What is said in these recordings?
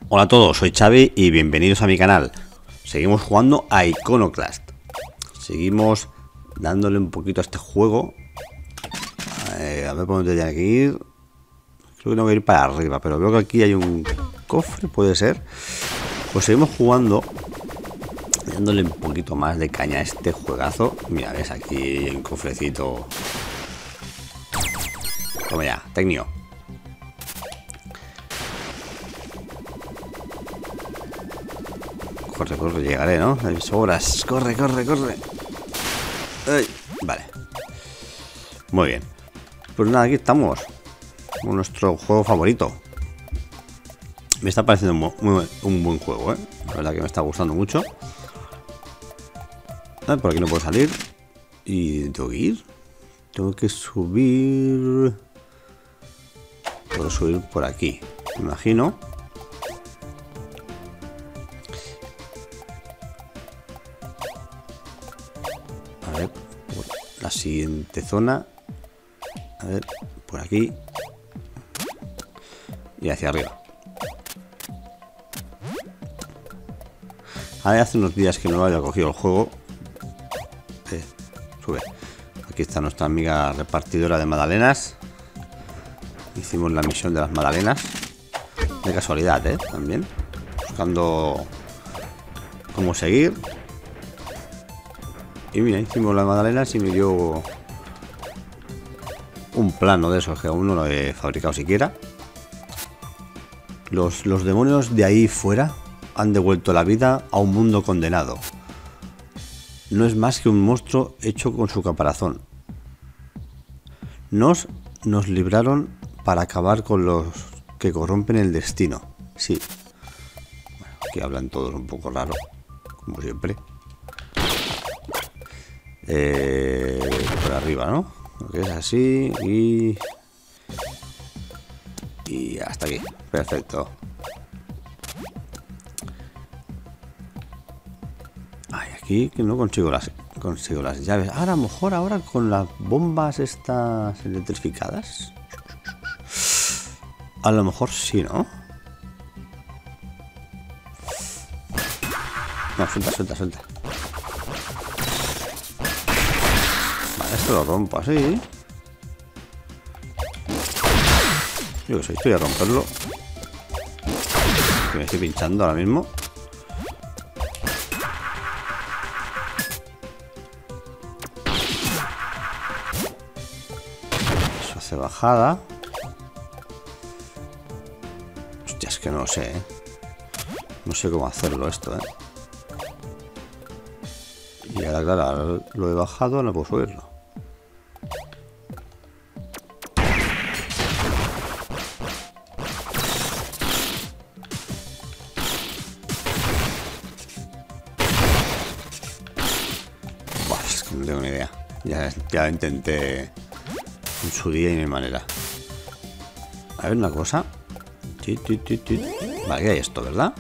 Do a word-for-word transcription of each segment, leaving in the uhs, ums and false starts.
Hola a todos, soy Xavi y bienvenidos a mi canal. Seguimos jugando a Iconoclast. Seguimos dándole un poquito a este juego. Eh, a ver por dónde tenía que ir. Creo que tengo que ir para arriba, pero veo que aquí hay un cofre, puede ser. Pues seguimos jugando, dándole un poquito más de caña a este juegazo. Mira, ves, aquí hay un cofrecito. Toma ya, Tecnio. Corre, corre, llegaré, ¿no? Hay sobras. Corre, corre, corre. Ay, vale. Muy bien. Pues nada, aquí estamos. Con nuestro juego favorito. Me está pareciendo muy, muy, un buen juego, ¿eh? La verdad que me está gustando mucho. Ah, por aquí no puedo salir. ¿Y tengo que ir? Tengo que subir. Puedo subir por aquí, me imagino. A ver, por la siguiente zona. A ver, por aquí. Y hacia arriba. Ahora hace unos días que no había cogido el juego. Eh, sube. Aquí está nuestra amiga repartidora de magdalenas. Hicimos la misión de las magdalenas. De casualidad, ¿eh? También. Buscando cómo seguir. Y mira, hicimos las magdalenas y me dio un plano de esos que aún no lo he fabricado siquiera. Los, los demonios de ahí fuera han devuelto la vida a un mundo condenado. No es más que un monstruo hecho con su caparazón. Nos, nos libraron para acabar con los que corrompen el destino. Sí. Bueno, aquí hablan todos un poco raro, como siempre. Eh, por arriba, ¿no? Que es así y... Y hasta aquí. Perfecto. Ay, aquí que no consigo las, consigo las llaves. Ahora, a lo mejor ahora con las bombas estas electrificadas. A lo mejor sí, ¿no? No, suelta, suelta, suelta. Vale, esto lo rompo así. Yo que sé, estoy a romperlo. Que me estoy pinchando ahora mismo. Eso hace bajada. Hostia, es que no lo sé, ¿eh? No sé cómo hacerlo esto, ¿eh? Y ahora, claro, lo he bajado, no puedo subirlo. Buah, es que no tengo ni idea. Ya, ya intenté en su día y no hay manera. A ver una cosa. Vale, que hay esto, ¿verdad?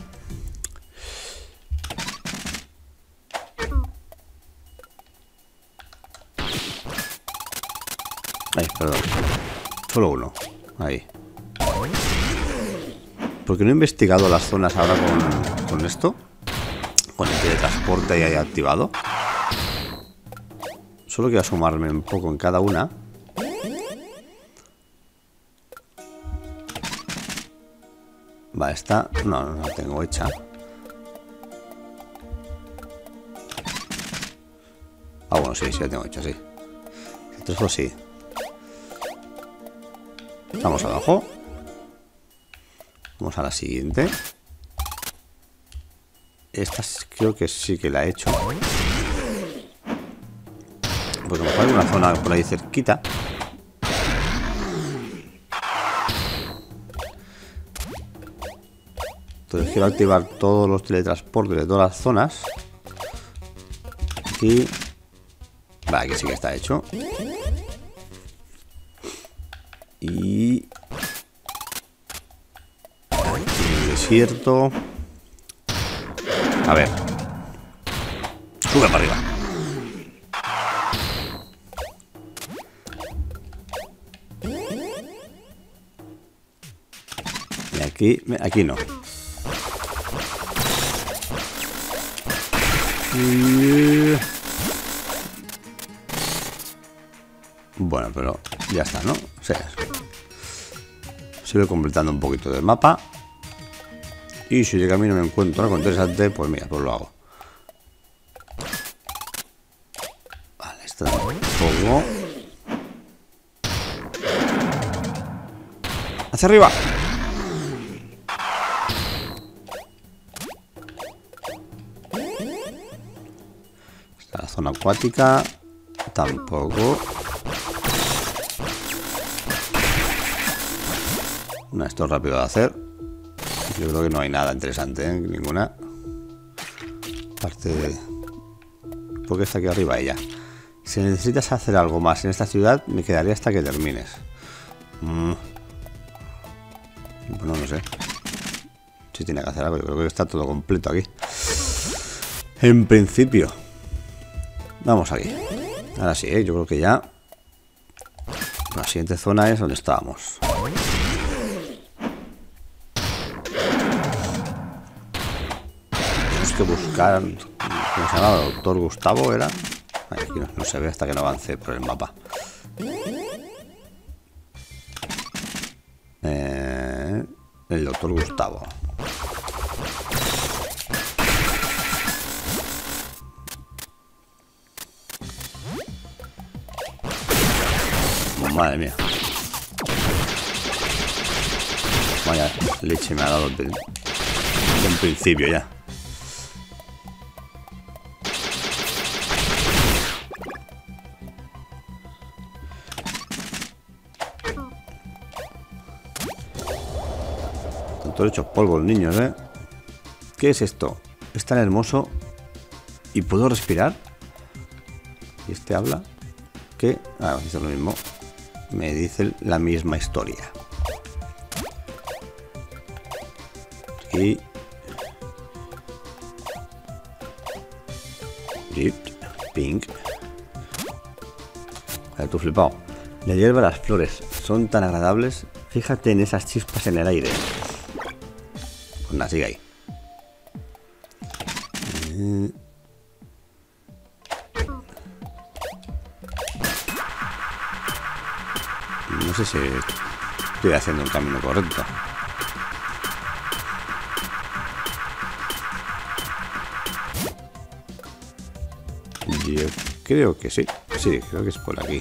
Ay, perdón. Solo uno. Ahí. Porque no he investigado las zonas ahora con, con esto. Con el teletransporte ahí activado. Solo quiero asomarme un poco en cada una. Vale, esta... No, no la tengo hecha. Ah, bueno, sí, sí la tengo hecha, sí. Entonces, sí. Estamos abajo. Vamos a la siguiente. Esta creo que sí que la he hecho. Porque me parece una zona por ahí cerquita. Entonces quiero activar todos los teletransportes de todas las zonas. Aquí. Vale, aquí sí que está hecho. Y... Aquí en el desierto. A ver. Sube para arriba. Y aquí, aquí no. Y... bueno, pero ya está, ¿no? O sea, sigo completando un poquito del mapa. Y si de camino me encuentro algo interesante, pues mira, pues lo hago. Vale, esto da un poco. ¡Hacia arriba! Esta es la zona acuática. Tampoco. No, esto es rápido de hacer. Yo creo que no hay nada interesante, ¿eh? Ninguna. Parte de... porque está aquí arriba ella. Si necesitas hacer algo más en esta ciudad, me quedaré hasta que termines. Mm. Bueno, no sé. Si tiene que hacer algo, yo creo que está todo completo aquí. En principio. Vamos aquí. Ahora sí, ¿eh? Yo creo que ya. La siguiente zona es donde estábamos. Que buscar, ¿cómo se llama? Doctor Gustavo era. Ay, aquí no, no se ve hasta que no avance por el mapa. Eh, el Doctor Gustavo. Oh, madre mía. Vaya leche me ha dado desde el principio ya. Todos hechos polvo los niños, ¿eh? ¿Qué es esto? Es tan hermoso. ¿Y puedo respirar? ¿Y este habla? ¿Qué? Ah, dice lo mismo. Me dice la misma historia. Y... Gift. Pink. A ver, tú flipado. La hierba y las flores son tan agradables. Fíjate en esas chispas en el aire. Pues nada, sigue ahí. Eh... No sé si estoy haciendo el camino correcto. Yo creo que sí. Sí, creo que es por aquí.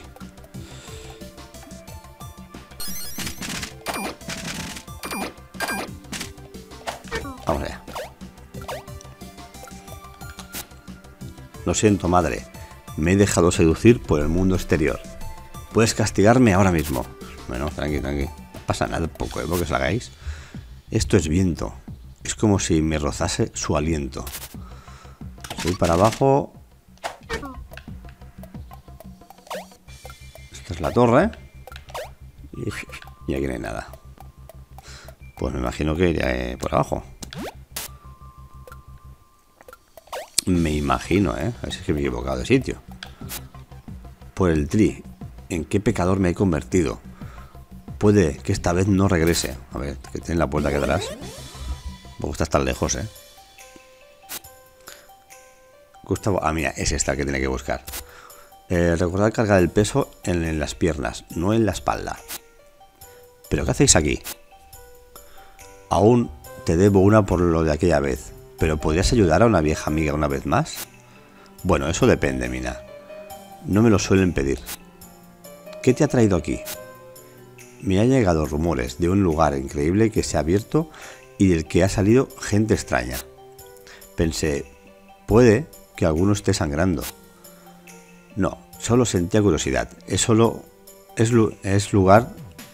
Vamos allá. Lo siento, madre. Me he dejado seducir por el mundo exterior. Puedes castigarme ahora mismo. Bueno, tranqui, tranqui. No pasa nada, poco, ¿eh? Porque os hagáis. Esto es viento. Es como si me rozase su aliento. Soy para abajo. Esta es la torre. Y aquí no hay nada. Pues me imagino que iré por abajo. Me imagino, ¿eh? A ver si es que me he equivocado de sitio. Por el tri. ¿En qué pecador me he convertido? Puede que esta vez no regrese. A ver, que tiene la puerta aquí atrás. Me gusta estar lejos, ¿eh? Gustavo... Ah, mira, es esta que tiene que buscar. Eh, recordad cargar el peso en, en las piernas, no en la espalda. ¿Pero qué hacéis aquí? Aún te debo una por lo de aquella vez. ¿Pero podrías ayudar a una vieja amiga una vez más? Bueno, eso depende, Mina. No me lo suelen pedir. ¿Qué te ha traído aquí? Me han llegado rumores de un lugar increíble que se ha abierto y del que ha salido gente extraña. Pensé, puede que alguno esté sangrando. No, solo sentía curiosidad. Es solo... Es, es lugar...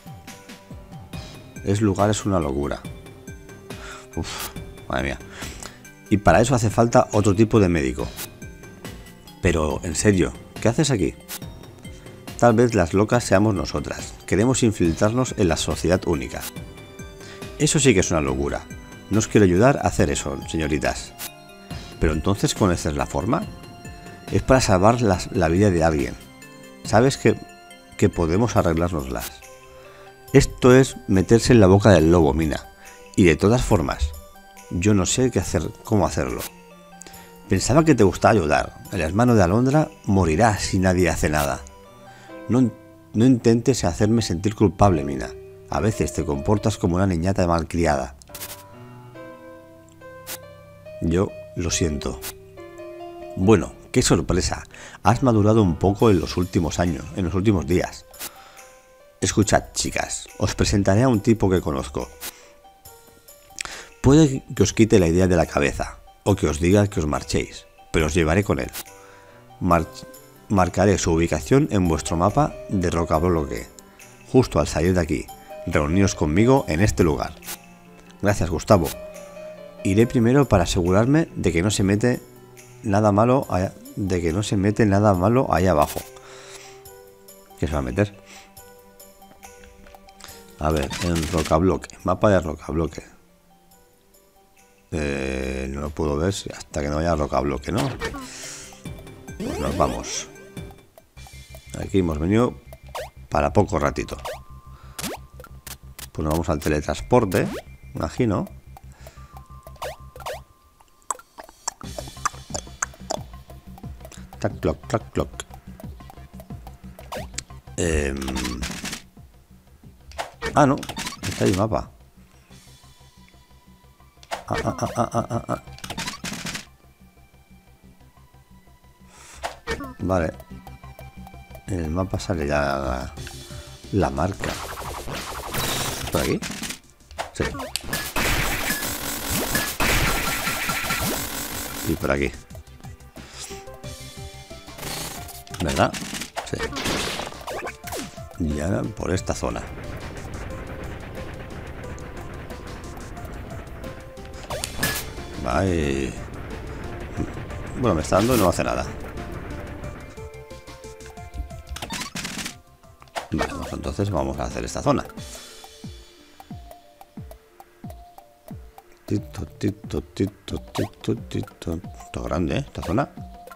Es lugar, es una locura. Uf, madre mía. Y para eso hace falta otro tipo de médico. Pero, en serio, ¿qué haces aquí? Tal vez las locas seamos nosotras. Queremos infiltrarnos en la sociedad única. Eso sí que es una locura. No os quiero ayudar a hacer eso, señoritas. Pero entonces, ¿conoces la forma? Es para salvar la, la vida de alguien. Sabes que, que podemos arreglárnoslas. Esto es meterse en la boca del lobo, Mina. Y de todas formas, yo no sé qué hacer, cómo hacerlo. Pensaba que te gustaba ayudar. El hermano de Alondra morirá si nadie hace nada. No, no intentes hacerme sentir culpable, Mina. A veces te comportas como una niñata malcriada. Yo lo siento. Bueno, qué sorpresa. Has madurado un poco en los últimos años, en los últimos días. Escuchad, chicas, os presentaré a un tipo que conozco. Puede que os quite la idea de la cabeza, o que os diga que os marchéis, pero os llevaré con él. Mar marcaré su ubicación en vuestro mapa de Rocabloque. Justo al salir de aquí, reuníos conmigo en este lugar. Gracias, Gustavo. Iré primero para asegurarme de que no se mete nada malo allá, de que no se mete nada malo ahí abajo. ¿Qué se va a meter? A ver, en Rocabloque, mapa de Rocabloque. Eh, no lo puedo ver hasta que no vaya a Rocabloque, ¿no? Pues nos vamos. Aquí hemos venido para poco ratito. Pues nos vamos al teletransporte, imagino. Tac, cloc, tac, cloc. Eh... Ah, no. Está ahí el mapa. Ah, ah, ah, ah, ah, ah. Vale. En el mapa sale ya la, la marca. ¿Por aquí? Sí. Y por aquí. ¿Verdad? Sí. Y ahora por esta zona. Vale. Bueno, me está dando y no hace nada. Vale, pues entonces vamos a hacer esta zona. Tito, tito, tito, tito, tito. Está grande, ¿eh? Esta zona.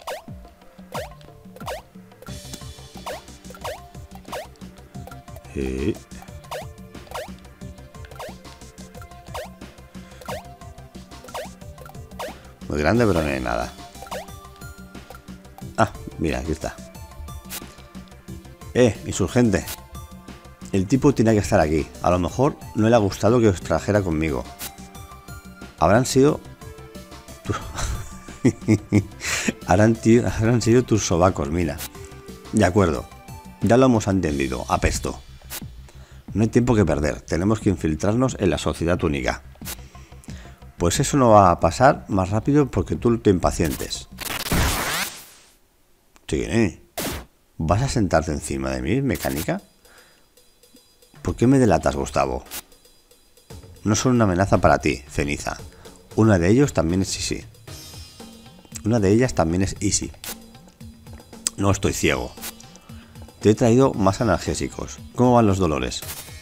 Y... muy grande, pero no hay nada. Ah, mira, aquí está. Eh, insurgente. El tipo tiene que estar aquí. A lo mejor no le ha gustado que os trajera conmigo. Habrán sido... habrán, habrán sido tus sobacos, mira. De acuerdo. Ya lo hemos entendido. Apesto. No hay tiempo que perder. Tenemos que infiltrarnos en la sociedad única. Pues eso no va a pasar más rápido porque tú te impacientes. Sí, ¿vas a sentarte encima de mí, mecánica? ¿Por qué me delatas, Gustavo? No son una amenaza para ti, Ceniza. Una de ellos también es Easy. Una de ellas también es Easy. No estoy ciego. Te he traído más analgésicos. ¿Cómo van los dolores?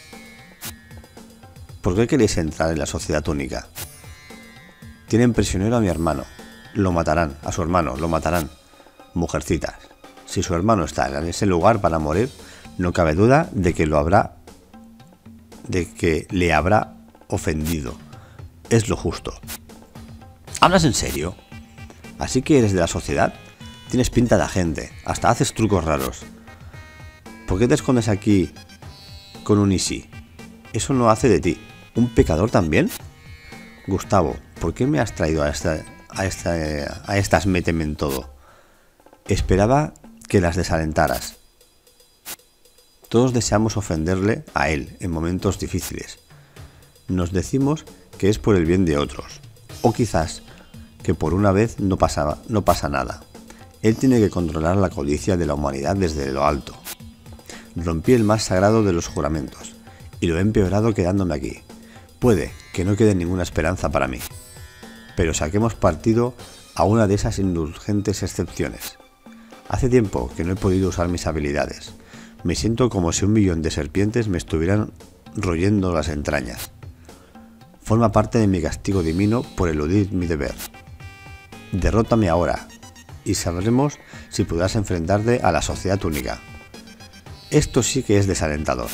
¿Por qué queréis entrar en la sociedad única? Tienen prisionero a mi hermano. Lo matarán. A su hermano. Lo matarán. Mujercitas. Si su hermano está en ese lugar para morir, no cabe duda de que lo habrá... de que le habrá ofendido. Es lo justo. ¿Hablas en serio? ¿Así que eres de la sociedad? Tienes pinta de agente. Hasta haces trucos raros. ¿Por qué te escondes aquí con un Easy? Eso no hace de ti. ¿Un pecador también? Gustavo, ¿por qué me has traído a esta, a esta, a estas méteme en todo? Esperaba que las desalentaras. Todos deseamos ofenderle a él en momentos difíciles. Nos decimos que es por el bien de otros. O quizás que por una vez no pasa, no pasa nada. Él tiene que controlar la codicia de la humanidad desde lo alto. Rompí el más sagrado de los juramentos y lo he empeorado quedándome aquí. Puede que no quede ninguna esperanza para mí, pero saquemos partido a una de esas indulgentes excepciones. Hace tiempo que no he podido usar mis habilidades. Me siento como si un millón de serpientes me estuvieran royendo las entrañas. Forma parte de mi castigo divino por eludir mi deber. Derrótame ahora y sabremos si podrás enfrentarte a la sociedad única. Esto sí que es desalentador.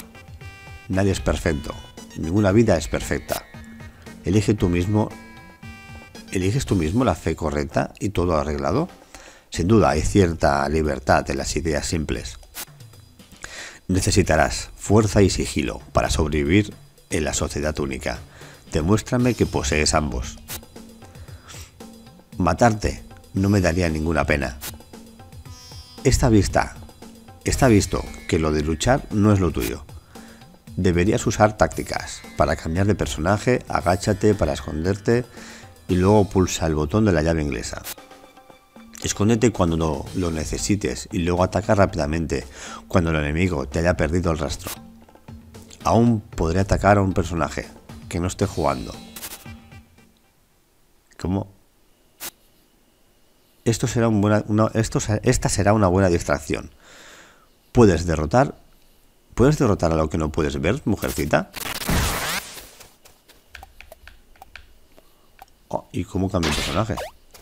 Nadie es perfecto. Ninguna vida es perfecta. Elige tú mismo ¿Eliges tú mismo la fe correcta y todo arreglado? Sin duda hay cierta libertad en las ideas simples. Necesitarás fuerza y sigilo para sobrevivir en la sociedad única. Demuéstrame que posees ambos. Matarte no me daría ninguna pena. Está vista, está visto que lo de luchar no es lo tuyo. Deberías usar tácticas. Para cambiar de personaje, agáchate para esconderte y luego pulsa el botón de la llave inglesa. Escóndete cuando lo, lo necesites y luego ataca rápidamente cuando el enemigo te haya perdido el rastro. Aún podré atacar a un personaje que no esté jugando. ¿Cómo? Esto será un buena, una, esto, esta será una buena distracción. Puedes derrotar. ¿Puedes derrotar a lo que no puedes ver, mujercita? Oh, ¿y cómo cambia el personaje?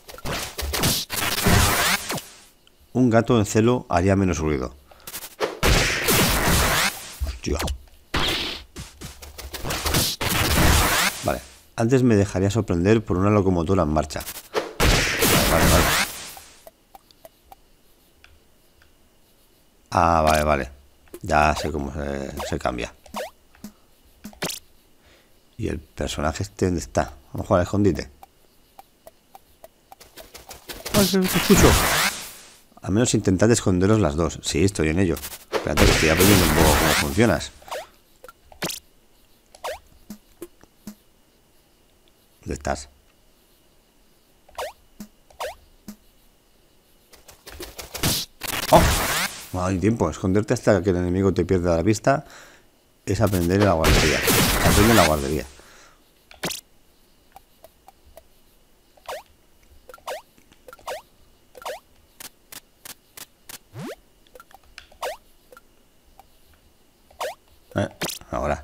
Un gato en celo haría menos ruido. Hostia. Vale. Antes me dejaría sorprender por una locomotora en marcha. Vale, vale, vale. Ah, vale, vale. Ya sé cómo se, se cambia. ¿Y el personaje este dónde está? Vamos a jugar al escondite. ¡Ay, que te escucho! Al menos intentad esconderos las dos. Sí, estoy en ello. Espérate que estoy aprendiendo un poco cómo funcionas. ¿Dónde estás? ¡Oh! No hay tiempo. Esconderte hasta que el enemigo te pierda la vista es aprender en la guardería. Aprende en la guardería. Eh, ahora.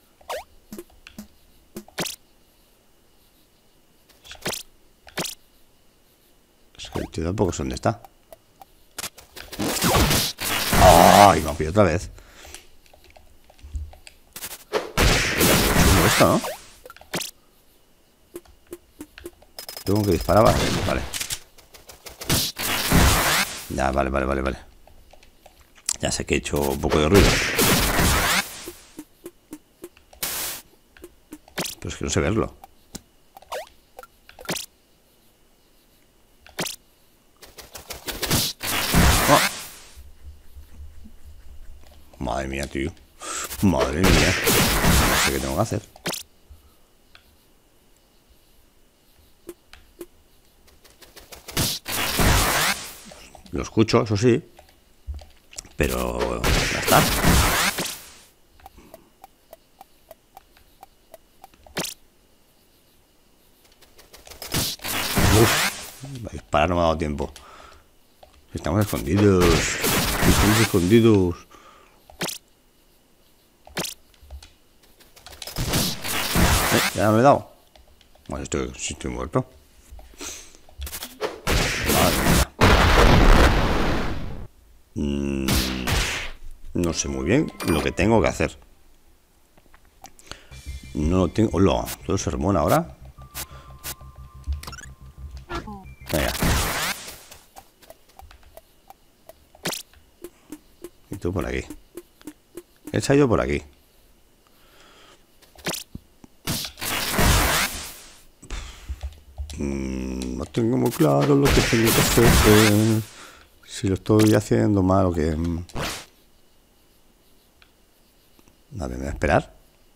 Es que el tío tampoco sé dónde está. ¡Ay! Me ha pillado otra vez. Esto, ¿no? Tengo que disparar. Vale. Ya, vale, vale, vale, vale. Ya sé que he hecho un poco de ruido. Pero es que no sé verlo. Oh. Madre mía, tío. Madre mía. No sé qué tengo que hacer. Lo escucho, eso sí. Pero ya está. Uf, a disparar no me ha dado tiempo. Estamos escondidos. Estamos escondidos. ¿Eh? ¿Ya me he dado? Bueno, estoy, sí estoy muerto. Madre mía. Mm, no sé muy bien lo que tengo que hacer. No lo tengo. Hola, todo el sermón ahora. Venga. Y tú por aquí. He salido por aquí. Mm, no tengo muy claro lo que tengo que hacer. Eh, si lo estoy haciendo mal o que... Mm. A ver, me voy a esperar.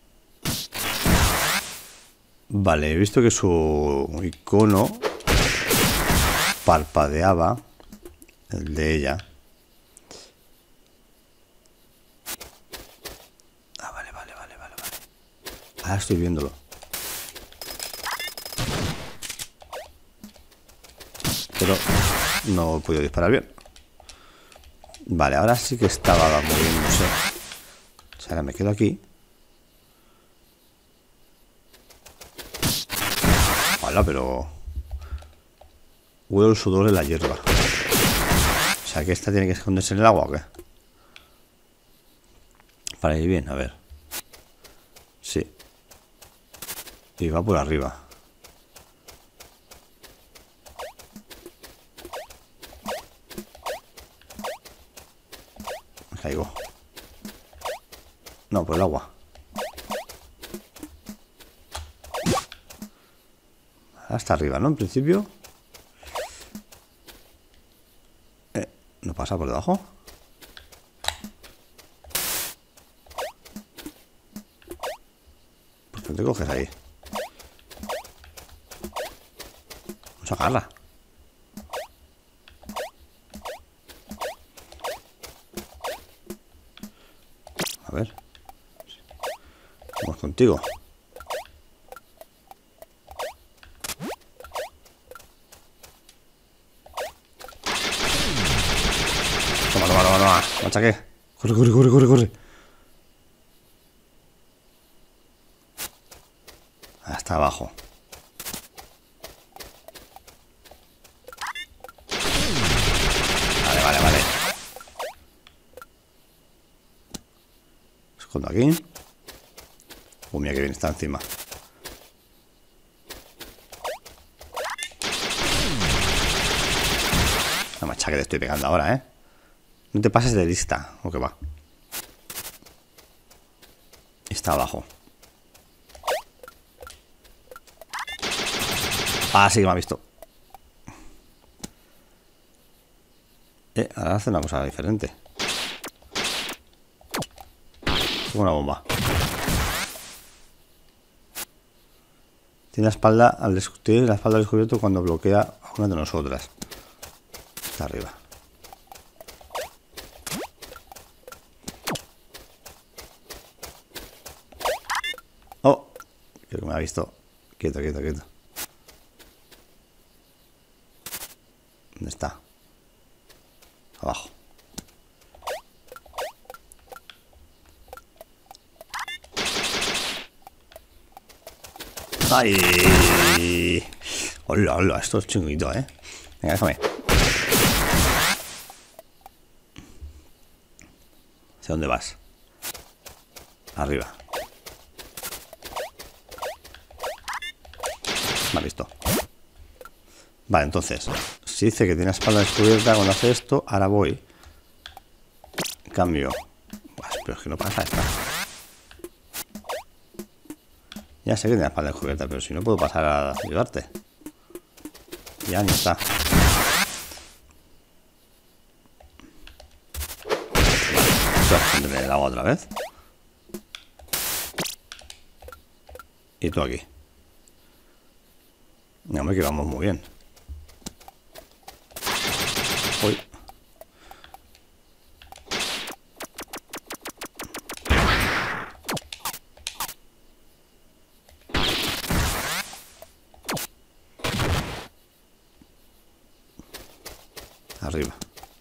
Vale, he visto que su icono parpadeaba, el de ella. Ah, vale, vale, vale, vale, vale. Ahora estoy viéndolo. Pero no he podido disparar bien. Vale, ahora sí que estaba moviéndose. O sea, ahora me quedo aquí. Hola, pero... huelo el sudor de la hierba. O sea, que esta tiene que esconderse en el agua, ¿o qué? Para ir bien, a ver. Sí. Y va por arriba. caigo. No, por el agua. Hasta arriba, ¿no? En principio. Eh, ¿no pasa por debajo? ¿Por qué te coges ahí? No se agarra. A ver. Vamos contigo. Toma, toma, toma, toma. Machaque. Corre, corre, corre, corre, corre. Hasta abajo. Vale, vale, vale. Escondo aquí. Oh, mira que bien está encima. La machaca que te estoy pegando ahora, ¿eh? No te pases de lista, o que va. Está abajo. Ah, sí que me ha visto. Eh, ahora hace una cosa diferente. Como una bomba. Tiene la espalda al tiene la espalda al descubierto cuando bloquea a una de nosotras. Está arriba. Oh, creo que me ha visto. Quieto, quieto, quieto. ¿Dónde está? Abajo. ¡Ay! ¡Hola, hola! Esto es chunguito, ¿eh? Venga, déjame. ¿Hacia dónde vas? Arriba. Me ha visto. Vale, entonces, si dice que tiene la espalda descubierta cuando hace esto, ahora voy. Cambio. Buah, pero es que no pasa esta. Ya sé que tiene la espalda descubierta, pero si no puedo pasar a ayudarte. Ya no está. Vale, esto es el agua otra vez. Y tú aquí. No, me quedamos muy bien. Uy. Arriba.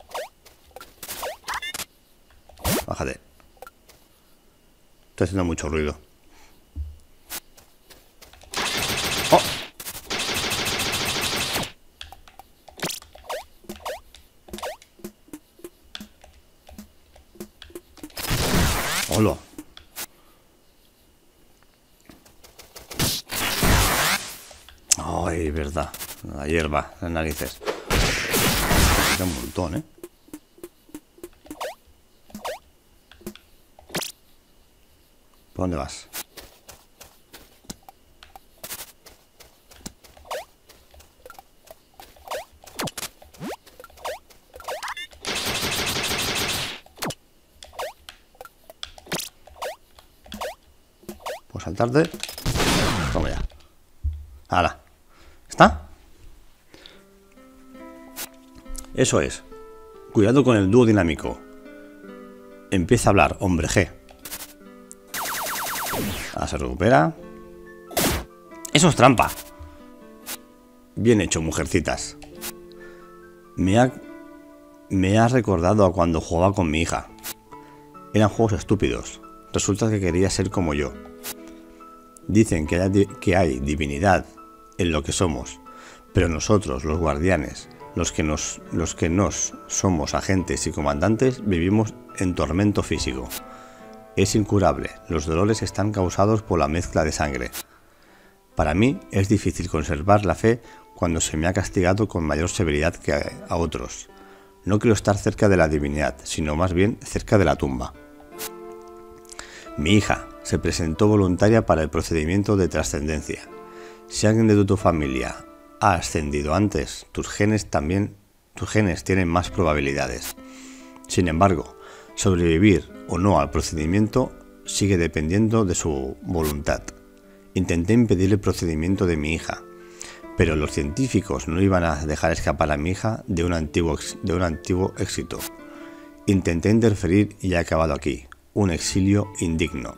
Bájate. Estoy haciendo mucho ruido. ¡Oh! ¡Hola! Ay, verdad. La hierba, las narices. Un montón, ¿eh? ¿Por dónde vas? ¿Puedo saltarte? Toma ya. ¡Hala! ¿Está? Eso es. Cuidado con el dúo dinámico. Empieza a hablar, hombre G. Ahora se recupera. Eso es trampa. Bien hecho, mujercitas. Me ha, me ha recordado a cuando jugaba con mi hija. Eran juegos estúpidos. Resulta que quería ser como yo. Dicen que hay, que hay divinidad en lo que somos, pero nosotros, los guardianes, los que nos, los que nos somos agentes y comandantes, vivimos en tormento físico. Es incurable. Los dolores están causados por la mezcla de sangre. Para mí es difícil conservar la fe cuando se me ha castigado con mayor severidad que a otros. No quiero estar cerca de la divinidad, sino más bien cerca de la tumba. Mi hija se presentó voluntaria para el procedimiento de trascendencia. Si alguien de tu familia ha ascendido antes, tus genes también, tus genes tienen más probabilidades. Sin embargo, sobrevivir o no al procedimiento sigue dependiendo de su voluntad. Intenté impedir el procedimiento de mi hija, pero los científicos no iban a dejar escapar a mi hija de un antiguo, de un antiguo éxito. Intenté interferir y he acabado aquí, un exilio indigno.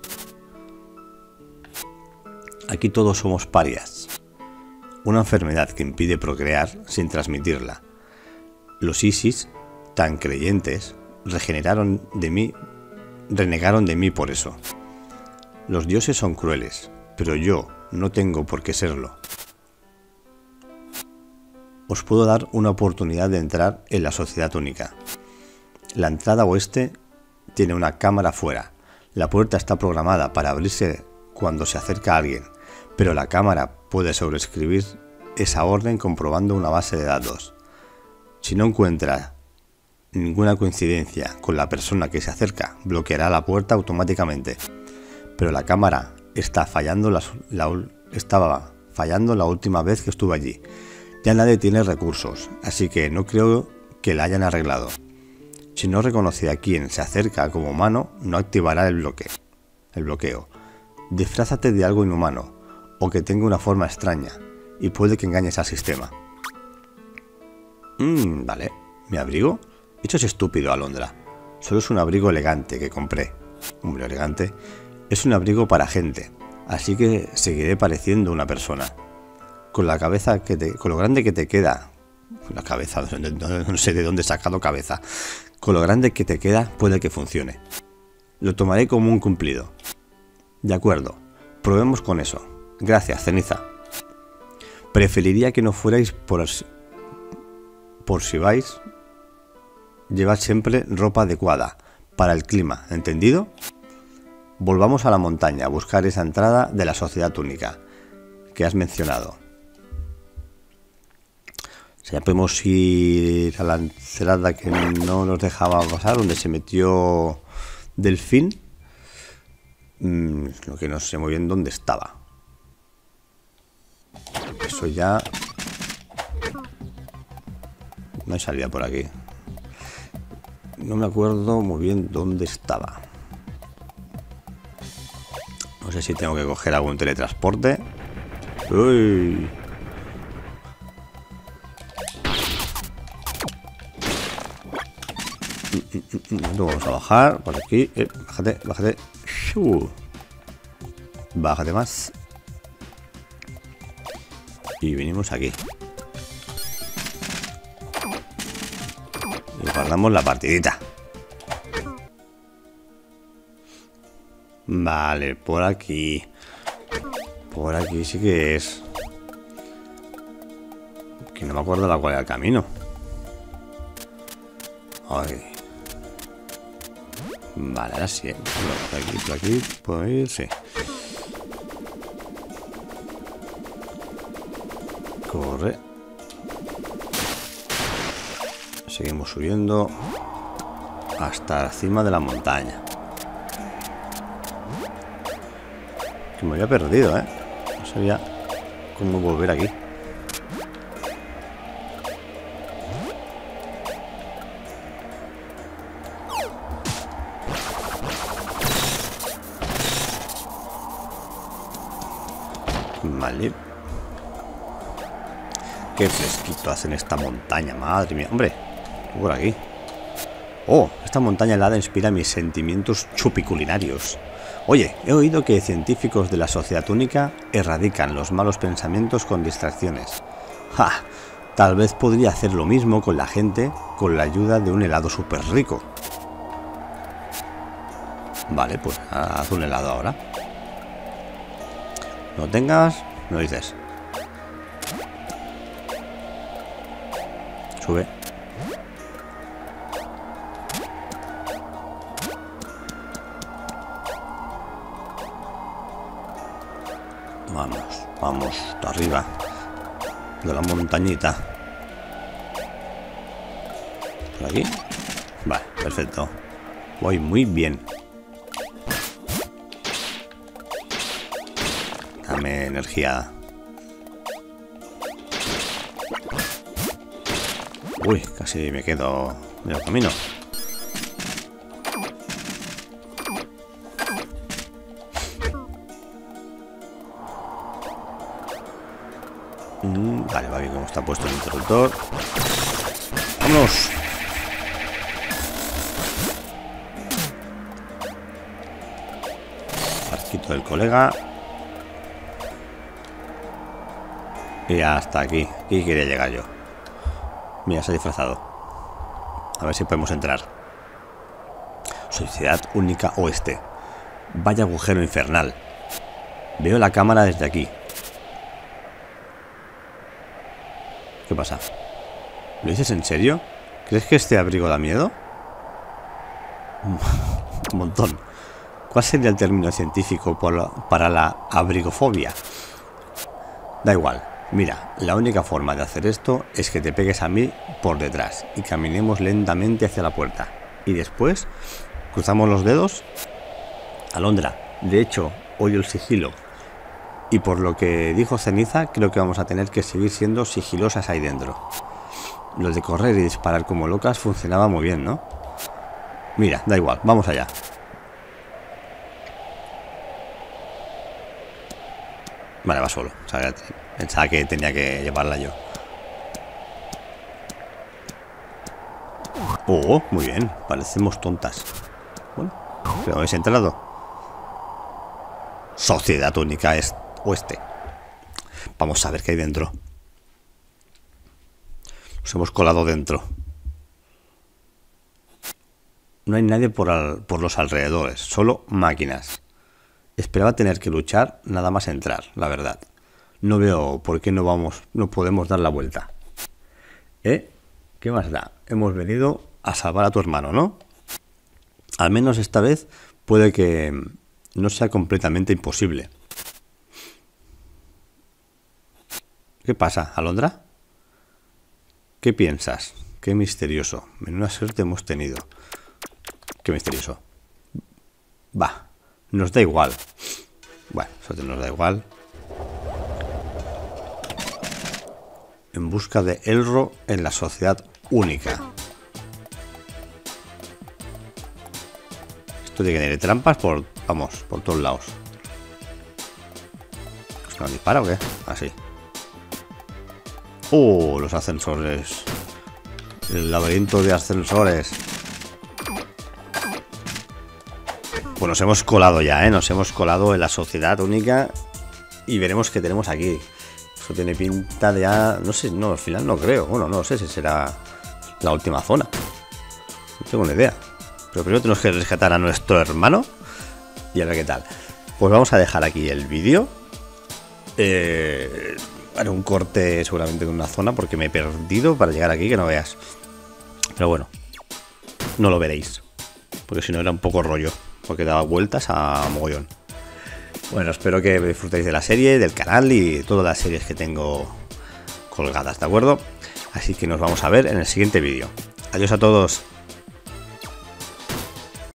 Aquí todos somos parias, una enfermedad que impide procrear sin transmitirla. Los Isis, tan creyentes, regeneraron de mí, renegaron de mí por eso. Los dioses son crueles, pero yo no tengo por qué serlo. Os puedo dar una oportunidad de entrar en la sociedad única. La entrada oeste tiene una cámara fuera. La puerta está programada para abrirse cuando se acerca a alguien, pero la cámara puede sobreescribir esa orden comprobando una base de datos. Si no encuentra ninguna coincidencia con la persona que se acerca, bloqueará la puerta automáticamente. Pero la cámara está fallando la, la, estaba fallando la última vez que estuve allí. Ya nadie tiene recursos, así que no creo que la hayan arreglado. Si no reconoce a quien se acerca como humano, no activará el bloqueo. El bloqueo. Disfrázate de algo inhumano, o que tenga una forma extraña, y puede que engañes al sistema. Mmm, vale. ¿Mi abrigo? Eso es estúpido, Alondra. Solo es un abrigo elegante que compré. Hombre, elegante. Es un abrigo para gente, así que seguiré pareciendo una persona. Con la cabeza que te, con lo grande que te queda, la cabeza, no, no sé de dónde he sacado cabeza, con lo grande que te queda puede que funcione. Lo tomaré como un cumplido. De acuerdo, probemos con eso. Gracias, Ceniza. Preferiría que no fuerais por, por si vais, llevad siempre ropa adecuada para el clima, ¿entendido? Volvamos a la montaña a buscar esa entrada de la sociedad única que has mencionado. O sea, podemos ir a la entrada que no nos dejaba pasar, donde se metió Delfín. Mm, lo que no sé muy bien dónde estaba. Eso ya... No hay salida por aquí. No me acuerdo muy bien dónde estaba. No sé si tengo que coger algún teletransporte. Uy... Vamos a bajar por aquí. Eh, bájate, bájate. Uh. Bájate más. Y venimos aquí. Y guardamos la partidita. Vale, por aquí. Por aquí sí que es. Que no me acuerdo la cual era el camino. Ay. Vale, ahora sí. Por aquí, por aquí, puedo ir, sí. Corre. Seguimos subiendo hasta la cima de la montaña. Que me había perdido, ¿eh? No sabía cómo volver aquí. Vale. Qué fresquito hace en esta montaña, madre mía. Hombre, por aquí. Oh, esta montaña helada inspira mis sentimientos chupiculinarios. Oye, he oído que científicos de la Sociedad Única erradican los malos pensamientos con distracciones. ¡Ja! Tal vez podría hacer lo mismo con la gente con la ayuda de un helado súper rico. Vale, pues haz un helado ahora. No tengas, me lo dices. Sube. Vamos, vamos, hasta arriba de la montañita. ¿Por aquí? Vale, perfecto. Voy muy bien. Dame energía. Uy, casi me quedo en el camino. Mm, vale, va bien como está puesto el interruptor. ¡Vámonos! Barquito del colega. Y hasta aquí. Aquí quería llegar yo. Mira, se ha disfrazado. A ver si podemos entrar. Sociedad Única Oeste. Vaya agujero infernal. Veo la cámara desde aquí. ¿Qué pasa? ¿Lo dices en serio? ¿Crees que este abrigo da miedo? Un montón. ¿Cuál sería el término científico para la abrigofobia? Da igual. Mira, la única forma de hacer esto es que te pegues a mí por detrás y caminemos lentamente hacia la puerta. Y después, cruzamos los dedos. Alondra, de hecho, oyo el sigilo. Y por lo que dijo Ceniza, creo que vamos a tener que seguir siendo sigilosas ahí dentro. Lo de correr y disparar como locas funcionaba muy bien, ¿no? Mira, da igual, vamos allá. Vale, va solo. O sea, pensaba que tenía que llevarla yo. Oh, muy bien. Parecemos tontas. Bueno, pero habéis entrado. Sociedad Única es Oeste. Vamos a ver qué hay dentro. Nos hemos colado dentro. No hay nadie por, al, por los alrededores. Solo máquinas. Esperaba tener que luchar nada más entrar, la verdad. No veo por qué no vamos, no podemos dar la vuelta. ¿Eh? ¿Qué más da? Hemos venido a salvar a tu hermano, ¿no? Al menos esta vez puede que no sea completamente imposible. ¿Qué pasa, Alondra? ¿Qué piensas? Qué misterioso. Menuda suerte hemos tenido. Qué misterioso. Va. Nos da igual. Bueno, eso nos da igual. En busca de Elro en la Sociedad Única. Esto tiene que tener trampas por, vamos, por todos lados. ¿Es que nos dispara o qué? Así. Oh, los ascensores. El laberinto de ascensores. Pues nos hemos colado ya, ¿eh? Nos hemos colado en la Sociedad Única. Y veremos qué tenemos aquí. Eso tiene pinta de ya... No sé, no, al final no creo. Bueno, no sé si será la última zona. No tengo ni idea. Pero primero tenemos que rescatar a nuestro hermano. Y a ver qué tal. Pues vamos a dejar aquí el vídeo. Eh, haré un corte seguramente de una zona porque me he perdido para llegar aquí, que no veas. Pero bueno, no lo veréis. Porque si no era un poco rollo. Porque daba vueltas a mogollón. Bueno, espero que disfrutéis de la serie, del canal y todas las series que tengo colgadas, ¿de acuerdo? Así que nos vamos a ver en el siguiente vídeo. Adiós a todos.